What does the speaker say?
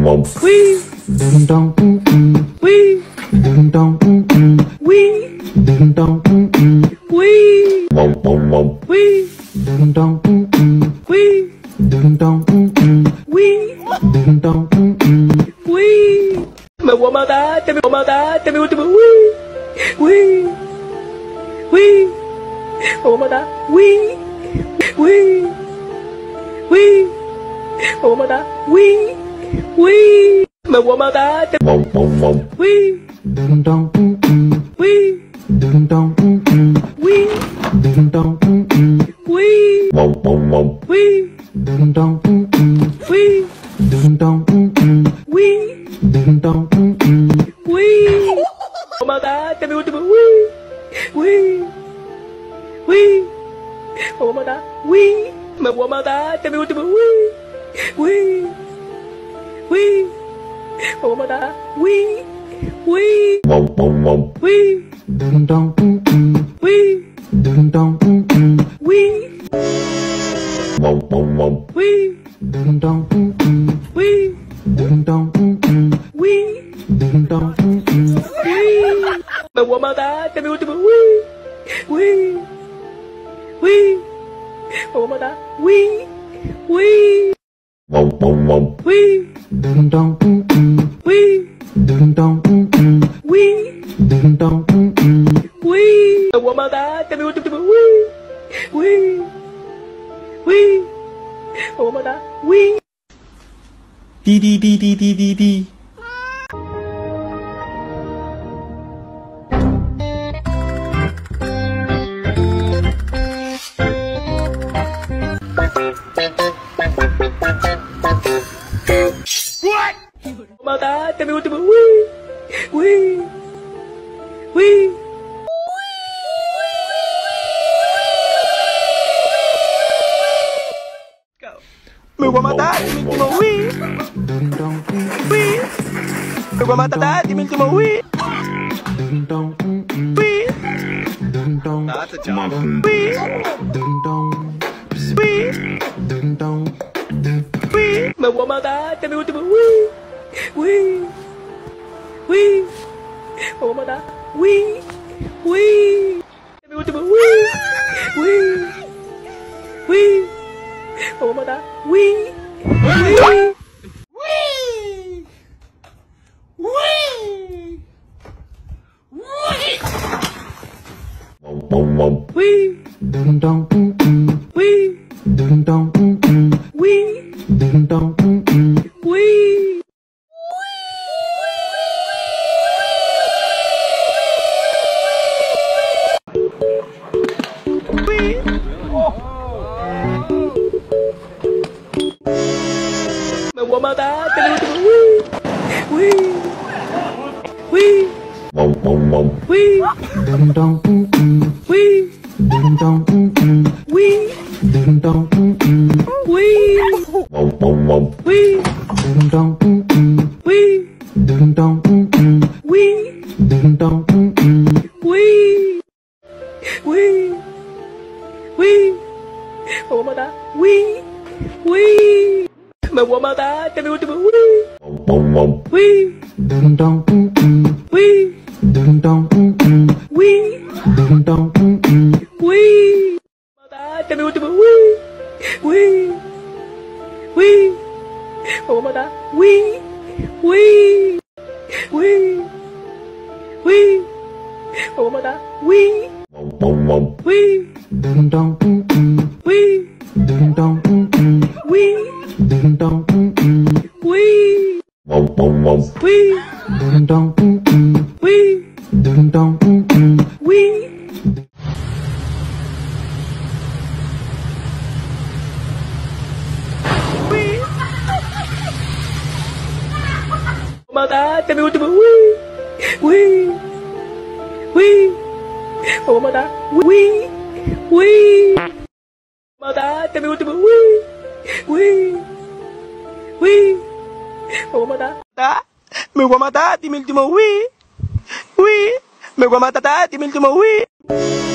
Wee. Ding dong. Wee. Ding dong. Wee. Ding dong. Wee. Wee. Ding dong. Wee. Ding dong. Wee. Ding dong. Wee. Mà qua mau ta, tao mi wee. Wee. Wee. Mà mau ta, wee. Wee. Wee. Mà ta, wee. Wee. Mà qua mau ta, wee. Ding dong. Wee. Ding dong. Wee. Ding dong. Wee. Wee. Ding dong. Wee. Ding dong. Wee. Ding dong. Wee. Mau ta, tao mi wee. Wee. Wee. Mau ta, wee. Mà qua mau ta, tao mi wee. Wee. Wee. Mau ta, wee. Wee. Wee. Ding dong. Wee. Ding dong. Wee. Wee. Ding dong. Wee. Ding dong. Wee. Ding dong. Wee. Mà qua mau ta, tao mi wee. Wee. Wee. Mau ta, wee. Wee. Wee. Ding dong. Wee. Ding dong. Wee. Ding dong. Wee. Mà qua mau ta, tao mi wee. Wee. Wee. Mau ta, wee. Đi đi đi đi đi đi đi. What? Mau ta, tao mi wee. Wee. Wee. Mày qua mata thì mình tìm wee. Wee. Mày qua mata thì mình tìm wee. Wee. That's a jump. Wee. Wee. Wee. Mày qua mata thì mình tìm wee. Wee. Wee. Mày qua mata wee. Wee. Mày tìm wee. Wee. Wee. Mày qua mata wee. Wee. Wee. Ding dong. Wee. Ding dong. Wee. Ding dong. Wee. Wee. Mày qua mau ta, tao mi wee. Wee. Wee. Wee. Ding dong. Wee. Ding dong. Wee. Ding dong. Wee. Wee. Ding dong. Wee. Ding dong. Wee. Ding dong. Wee. Wee. Wee. Mau mau ta, wee. Wee. Mà qua mau ta, tao mi wee. Wee. Ding dong. Wee. Ding dong. Wee. Ding dong. Wee. Mau ta, tao mi wee. Wee. Wee. Mau ta, wee. Wee. Wee. Wee. Mau ta, wee. Wee. Ding dong. Wee. Ding dong. Wee. Ding dong. Wee. Wee. Ding dong. Wee. Ding dong. Wee. Wee. Mau ta, tao mi wee. Wee. Wee. Mau ta, wee. Wee. Mau ta, tao mi wee. Wee. Wee. Mau ta. Me qua mata, ti mi wee. Wee. Me qua mata, ti mi wee.